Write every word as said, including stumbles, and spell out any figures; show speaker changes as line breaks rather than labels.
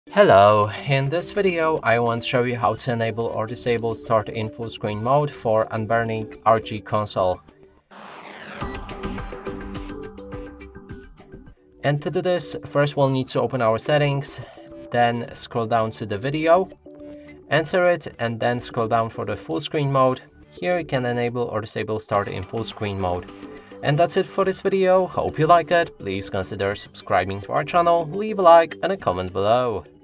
Hello, in this video I want to show you how to enable or disable start in full screen mode for Anbernic R G console. And to do this, first we'll need to open our settings, then scroll down to the video, enter it, and then scroll down for the full screen mode. Here you can enable or disable start in full screen mode. And that's it for this video. Hope you like it. Please consider subscribing to our channel, leave a like and a comment below.